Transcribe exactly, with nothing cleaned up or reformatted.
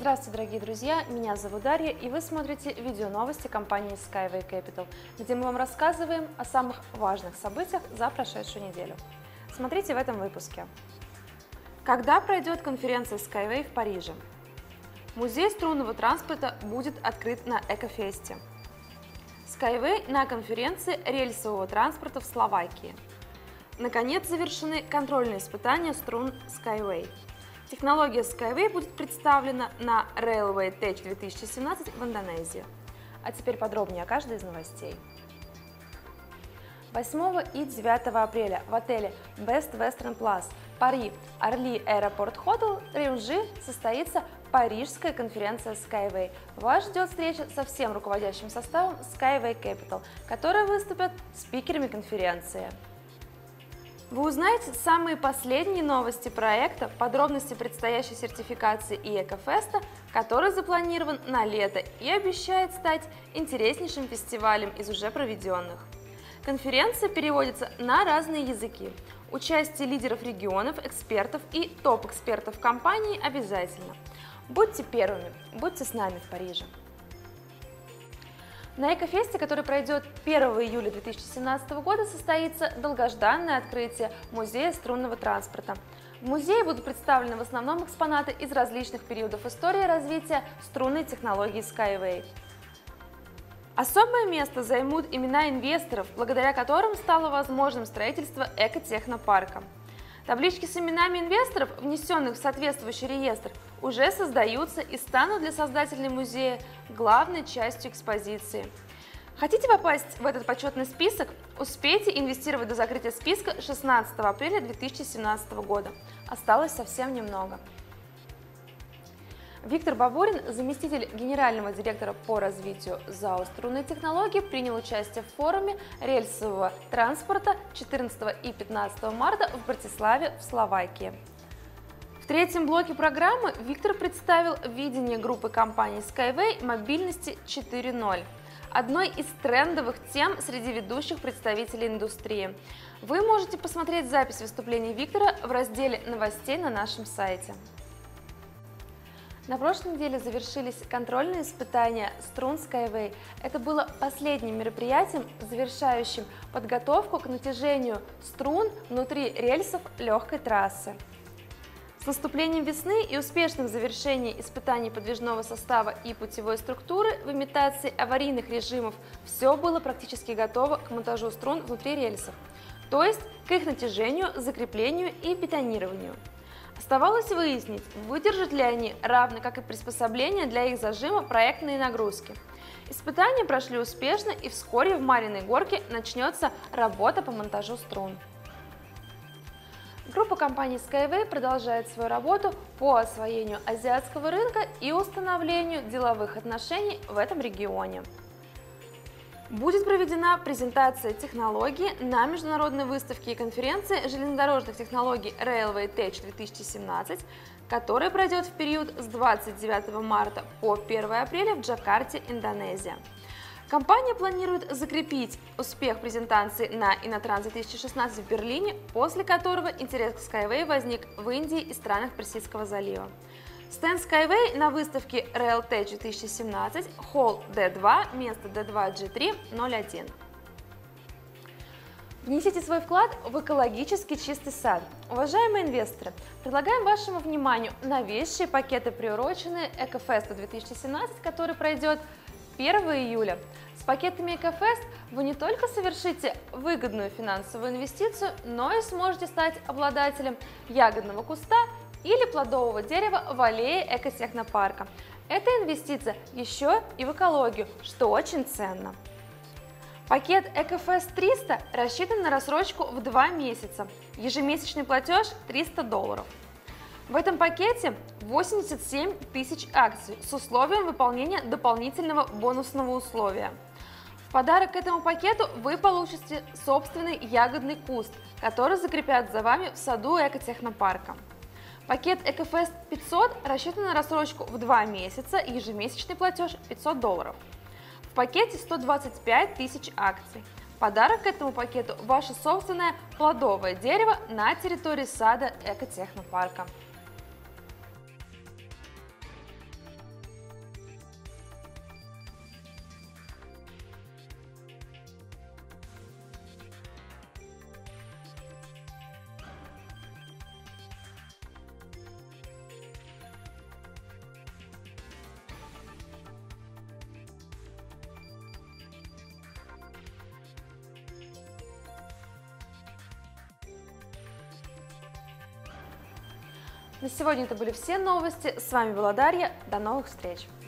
Здравствуйте, дорогие друзья! Меня зовут Дарья, и вы смотрите видео новости компании Skyway Capital, где мы вам рассказываем о самых важных событиях за прошедшую неделю. Смотрите в этом выпуске. Когда пройдет конференция Skyway в Париже? Музей струнного транспорта будет открыт на Экофесте. Skyway на конференции рельсового транспорта в Словакии. Наконец завершены контрольные испытания струн Skyway. Технология Skyway будет представлена на Railway Tech две тысячи семнадцать в Индонезии. А теперь подробнее о каждой из новостей. восьмого и девятого апреля в отеле Best Western Plus Пари Орли Airport Hotel Рюнжи состоится Парижская конференция Skyway. Вас ждет встреча со всем руководящим составом Skyway Capital, которые выступят спикерами конференции. Вы узнаете самые последние новости проекта, подробности предстоящей сертификации и Экофеста, который запланирован на лето и обещает стать интереснейшим фестивалем из уже проведенных. Конференция переводится на разные языки. Участие лидеров регионов, экспертов и топ-экспертов компании обязательно. Будьте первыми, будьте с нами в Париже. На Экофесте, который пройдет первого июля две тысячи семнадцатого года, состоится долгожданное открытие Музея струнного транспорта. В музее будут представлены в основном экспонаты из различных периодов истории развития струнной технологии Skyway. Особое место займут имена инвесторов, благодаря которым стало возможным строительство экотехнопарка. Таблички с именами инвесторов, внесенных в соответствующий реестр, уже создаются и станут для создателей музея главной частью экспозиции. Хотите попасть в этот почетный список? Успейте инвестировать до закрытия списка шестнадцатого апреля две тысячи семнадцатого года. Осталось совсем немного. Виктор Бабурин, заместитель генерального директора по развитию ЗАО «Струнные технологии», принял участие в форуме рельсового транспорта четырнадцатого и пятнадцатого марта в Братиславе в Словакии. В третьем блоке программы Виктор представил видение группы компаний Skyway мобильности четыре ноль, одной из трендовых тем среди ведущих представителей индустрии. Вы можете посмотреть запись выступления Виктора в разделе новостей на нашем сайте. На прошлой неделе завершились контрольные испытания струн Skyway. Это было последним мероприятием, завершающим подготовку к натяжению струн внутри рельсов легкой трассы. С наступлением весны и успешным завершением испытаний подвижного состава и путевой структуры в имитации аварийных режимов все было практически готово к монтажу струн внутри рельсов, то есть к их натяжению, закреплению и бетонированию. Оставалось выяснить, выдержат ли они, равно как и приспособления для их зажима, проектные нагрузки. Испытания прошли успешно, и вскоре в Мариной Горке начнется работа по монтажу струн. Группа компаний Skyway продолжает свою работу по освоению азиатского рынка и установлению деловых отношений в этом регионе. Будет проведена презентация технологий на международной выставке и конференции железнодорожных технологий Railway Tech две тысячи семнадцать, которая пройдет в период с двадцать девятого марта по первое апреля в Джакарте, Индонезия. Компания планирует закрепить успех презентации на Инотранс две тысячи шестнадцать в Берлине, после которого интерес к Skyway возник в Индии и странах Персидского залива. Стенд Skyway на выставке RailTech две тысячи семнадцать, холл Д два, место Д два G три ноль один. Внесите свой вклад в экологически чистый сад. Уважаемые инвесторы, предлагаем вашему вниманию новейшие пакеты, приуроченные Экофесту две тысячи семнадцать, который пройдет первого июля. С пакетами Экофест вы не только совершите выгодную финансовую инвестицию, но и сможете стать обладателем ягодного куста или плодового дерева в аллее экотехнопарка. Эта инвестиция еще и в экологию, что очень ценно. Пакет Экофест триста рассчитан на рассрочку в два месяца, ежемесячный платеж триста долларов. В этом пакете восемьдесят семь тысяч акций с условием выполнения дополнительного бонусного условия. В подарок к этому пакету вы получите собственный ягодный куст, который закрепят за вами в саду экотехнопарка. Пакет Экофест пятьсот рассчитан на рассрочку в два месяца, ежемесячный платеж пятьсот долларов. В пакете сто двадцать пять тысяч акций. Подарок к этому пакету – ваше собственное плодовое дерево на территории сада экотехнопарка. На сегодня это были все новости. С вами была Дарья. До новых встреч!